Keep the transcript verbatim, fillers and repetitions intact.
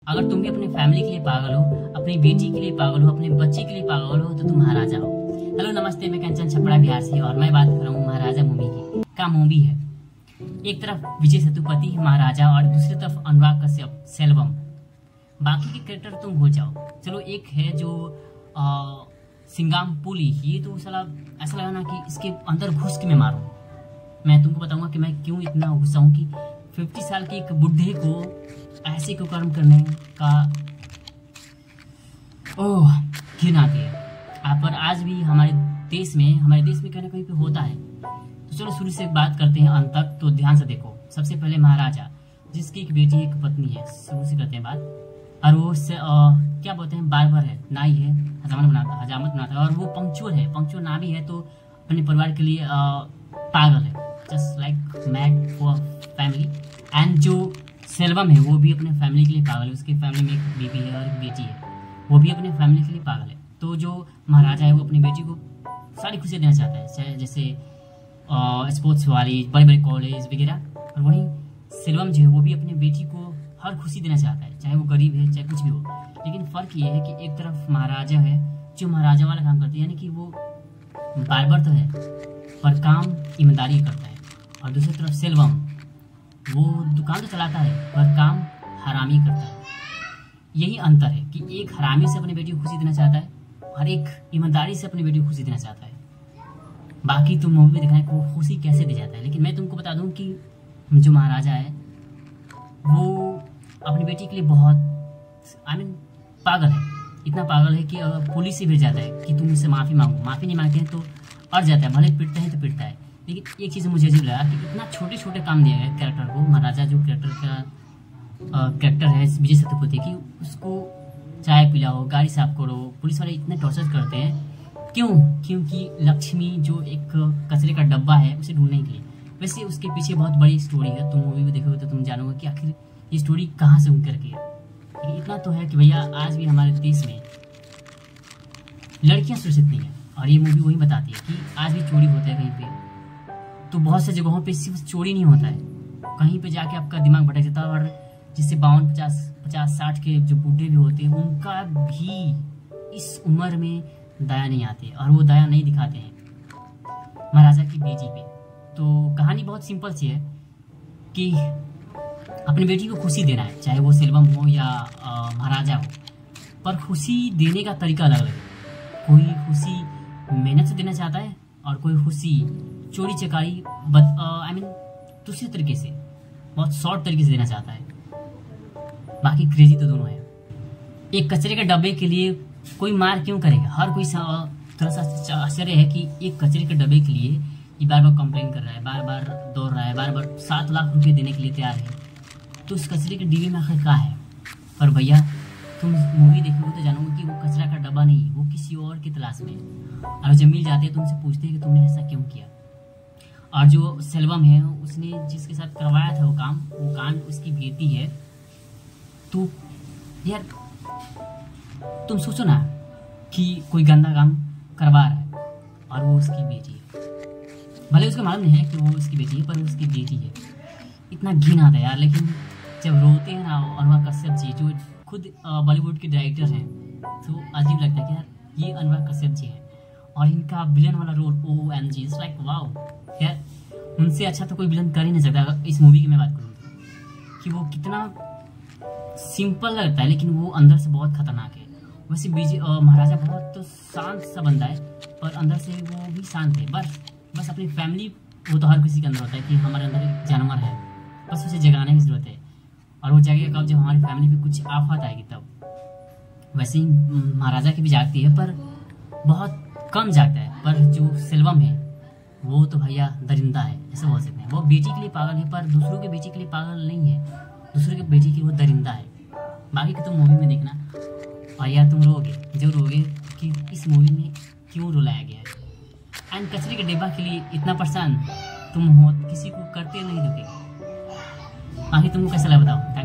अगर तुम भी अपने फैमिली के लिए पागल हो, अपनी बेटी के लिए पागल हो, अपने बच्चे के लिए पागल हो, तो तुम महाराजा हो। हेलो नमस्ते, मैं कंचन छपड़ा बिहार से और मैं बात कर रहा हूँ महाराजा मूवी की। का मूवी है, एक तरफ विजय सेतुपति महाराजा और दूसरी तरफ अनुराग कश्यप सेल्वम। बाकी के कैरेक्टर तुम भूल जाओ। चलो एक है जो आ, सिंगाम पुली, ये तो साला ऐसा लगा ना कि इसके अंदर घुस के मैं मारूं। मैं तुमको बताऊंगा कि मैं क्यों इतना गुस्सा हूं कि पचास साल के एक बुढ़े को ऐसे को कर्म करने का ओह घिन आती है। आप पर आज भी हमारे देश में हमारे देश में कहीं ना कहीं पे होता है। तो चलो शुरू से बात करते हैं अंत तक, तो ध्यान से देखो। सबसे पहले महाराजा, जिसकी एक बेटी एक पत्नी है, शुरू से करते हैं बात। और वो से, आ, क्या बोलते हैं, बार्बर है, नाई है, हजामत बनाता हजामत बनाता है। और वो पंक्चुअल है, पंक्चुअल ना भी है तो अपने परिवार के लिए आ, पागल है, just like mad for family. And जो सेल्वम है वो भी अपने फैमिली के लिए पागल है। उसकी फैमिली में एक बेबी है और एक बेटी है, वो भी अपने फैमिली के लिए पागल है। तो जो महाराजा है वो अपनी बेटी को सारी खुशियाँ देना चाहता है, चाहे जैसे स्पोर्ट्स वाली, बड़े बड़े कॉलेज वगैरह। और वहीं सेल्वम जो है वो भी अपनी बेटी को हर खुशी देना चाहता है, चाहे वो गरीब है चाहे कुछ भी हो। लेकिन फ़र्क ये है कि एक तरफ महाराजा है जो महाराजा वाला काम करती है, यानी कि वो बार्बर तो है पर काम ईमानदारी करता है। और दूसरी तरफ सेल्वम, वो दुकान तो चलाता है पर काम हरामी करता है। यही अंतर है कि एक हरामी से अपनी बेटी को खुशी देना चाहता है और एक ईमानदारी से अपनी बेटी को खुशी देना चाहता है। बाकी तुम मूवी में देखना है कि वो खुशी कैसे दी जाता है। लेकिन मैं तुमको बता दूं कि जो महाराजा है वो अपनी बेटी के लिए बहुत आई I मीन mean, पागल है। इतना पागल है कि पुलिस से भिड़ जाता है कि तुम इससे माफ़ी मांगो। माफ़ी नहीं मांगते हैं तो अड़ जाता है, भले पिटते हैं तो पिटता है। लेकिन एक चीज़ मुझे अजीब लगा कि इतना छोटे छोटे काम दिया गया कैरेक्टर को। महाराजा जो कैरेक्टर का कैरेक्टर है विजय सेतुपति की, उसको चाय पिलाओ, गाड़ी साफ करो, पुलिस वाले इतने टॉर्चर करते हैं। क्यों? क्योंकि लक्ष्मी जो एक कचरे का डब्बा है उसे ढूंढने के लिए। वैसे उसके पीछे बहुत बड़ी स्टोरी है, तुम मूवी में देखोगे तो तुम जानोगे कि आखिर ये स्टोरी कहाँ से उनकर के है। इतना तो है कि भैया आज भी हमारे देश में लड़कियां सुरक्षित नहीं है। और ये मूवी वही बताती है कि आज भी चोरी होता है कहीं पे, तो बहुत से जगहों पे सिर्फ चोरी नहीं होता है, कहीं पे जाके आपका दिमाग भटक जाता है। और जिससे बावन पचास पचास साठ के जो बूढ़े भी होते हैं उनका भी इस उम्र में दया नहीं आती और वो दया नहीं दिखाते हैं महाराजा की बेटी पे। तो कहानी बहुत सिंपल सी है कि अपनी बेटी को खुशी देना है, चाहे वो सेल्वम हो या आ, महाराजा हो, पर खुशी देने का तरीका अलग अलग है। कोई खुशी मेहनत से देना चाहता है और कोई खुशी चोरी चकारी आई मीन दूसरे तरीके से, बहुत शॉर्ट तरीके से देना चाहता है। बाकी क्रेजी तो दोनों है। एक कचरे के डब्बे के लिए कोई मार क्यों करेगा? हर कोई थोड़ा सा आश्चर्य है कि एक कचरे के डब्बे के लिए ये बार बार कंप्लेन कर रहा है, बार बार दौड़ रहा है, बार बार सात लाख रुपए देने के लिए तैयार है। तो उस कचरे के डिब्बे में आखिर क्या है? पर भैया तुम मूवी देखोगे तो जानोगे कि वो कचरा का डब्बा नहीं, वो किसी और की तलाश में है। और जब मिल जाते हैं तो उनसे पूछते हैं कि तुमने ऐसा क्यों किया। और जो सेल्वम है उसने जिसके साथ करवाया था वो काम, वो काम उसकी बेटी है। तो यार तुम सोचो ना कि कोई गंदा काम करवा रहा है और वो उसकी बेटी है। भले उसको मालूम नहीं है कि वो उसकी बेटी है पर उसकी बेटी है। इतना घिन आता है यार। लेकिन जब रोते हैं ना अनुराग कश्यप जी जो खुद बॉलीवुड के डायरेक्टर हैं, तो अजीब लगता है कि यार ये अनुराग कश्यप जी हैं और इनका विलन वाला role O M G, it's like wow. यार उनसे अच्छा तो कोई विलन कर ही नहीं सकता। इस मूवी की मैं बात करूँ कि वो कितना सिंपल लगता है लेकिन वो अंदर से बहुत खतरनाक है। वैसे विजय महाराजा बहुत तो शांत सा बंदा है पर अंदर से वो भी शांत है। बस बस अपनी फैमिली, वो तो हर किसी के अंदर होता है कि हमारे अंदर एक जानवर है, बस उसे जगाने की जरूरत है। और वो जगेगा कब? जब हमारी फैमिली पे कुछ आफत आएगी तब। वैसे ही महाराजा की भी जागती है पर बहुत कम जागता है। पर जो सेल्वम है वो तो भैया दरिंदा है, ऐसे बोल सकते हैं। वो बेटी के लिए पागल है पर दूसरों के बेटी के लिए पागल नहीं है, दूसरों के बेटी के लिए वो दरिंदा है। बाकी की तुम मूवी में देखना और यार तुम रोगे, जो रोगे कि इस मूवी में क्यों रुलाया गया है। एंड कचरे के डिब्बा के लिए इतना परेशान तुम हो, किसी को करते नहीं दोगे। बाकी तुमको कैसा लगा बताओ।